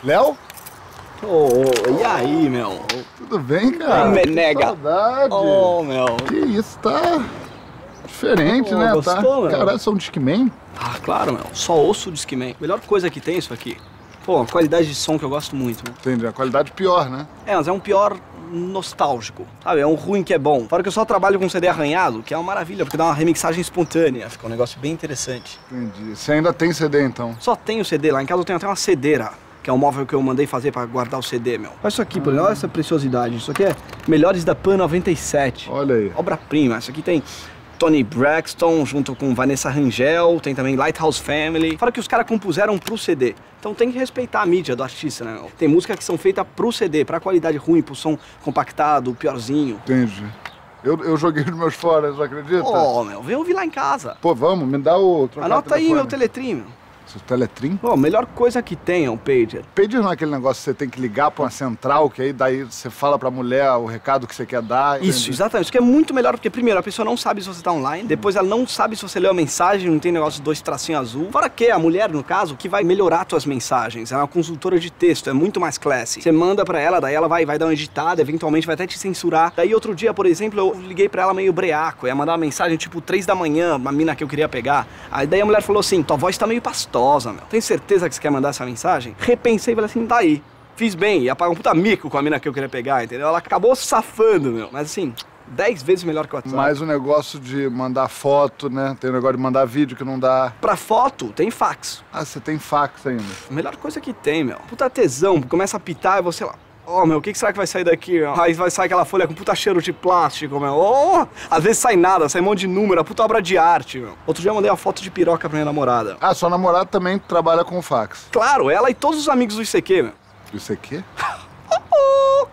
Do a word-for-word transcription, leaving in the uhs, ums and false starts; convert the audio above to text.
Léo? Ô, oh, e aí, meu? Tudo bem, cara? Me nega. Que saudade. Ô, oh, meu. Que isso, tá diferente, oh, né? Gostou, tá? meu? Caralho, sou um Discman? Ah, claro, meu. Só ouço o Discman. Melhor coisa que tem isso aqui. Pô, uma qualidade de som que eu gosto muito, meu. Entendi, a qualidade pior, né? É, mas é um pior nostálgico, sabe? É um ruim que é bom. Fora que eu só trabalho com C D arranhado, que é uma maravilha, porque dá uma remixagem espontânea. Fica um negócio bem interessante. Entendi. Você ainda tem C D, então? Só tenho C D. Lá em casa eu tenho até uma cedeira, que é um móvel que eu mandei fazer pra guardar o C D, meu. Olha isso aqui, por exemplo, olha essa preciosidade. Isso aqui é Melhores da Pan noventa e sete. Olha aí. Obra-prima. Isso aqui tem Tony Braxton junto com Vanessa Rangel, tem também Lighthouse Family. Fora que os caras compuseram pro C D. Então tem que respeitar a mídia do artista, né? Tem músicas que são feitas pro C D, pra qualidade ruim, pro som compactado, piorzinho. Entendi. Eu, eu joguei os meus fora, você acredita? Ô, oh, meu, vem ouvir lá em casa. Pô, vamos, me dá o... Anota aí meu teletrim, meu. Seu teletrim? Pô, melhor coisa que tem é um pager. Pager não é aquele negócio que você tem que ligar pra uma central, que aí daí você fala pra mulher o recado que você quer dar. Isso, entendi. exatamente. Isso que é muito melhor, porque primeiro, a pessoa não sabe se você tá online, depois ela não sabe se você leu a mensagem, não tem negócio de dois tracinhos azul. Fora que a mulher, no caso, que vai melhorar suas mensagens, ela é uma consultora de texto, é muito mais classy. Você manda pra ela, daí ela vai, vai dar uma editada, eventualmente vai até te censurar. Daí outro dia, por exemplo, eu liguei pra ela meio breaco, ia mandar uma mensagem tipo três da manhã, uma mina que eu queria pegar. Aí daí a mulher falou assim, tua voz tá meio pastosa, meu. Tem certeza que você quer mandar essa mensagem? Repensei e falei assim, tá aí. Fiz bem, ia pagar um puta mico com a mina que eu queria pegar, entendeu? Ela acabou safando, meu. Mas assim, dez vezes melhor que o WhatsApp. Mas o negócio de mandar foto, né? Tem o negócio de mandar vídeo que não dá. Pra foto, tem fax. Ah, você tem fax ainda. A melhor coisa que tem, meu. Puta tesão, começa a pitar e você lá. Ó, oh, meu, o que, que será que vai sair daqui, meu? Aí vai sair aquela folha com puta cheiro de plástico, meu. Oh, às vezes sai nada, sai um monte de número, a puta obra de arte, meu. Outro dia eu mandei uma foto de piroca pra minha namorada. Ah, sua namorada também trabalha com fax. Claro, ela e todos os amigos do I C Q, meu. Do I C Q? Oh, oh.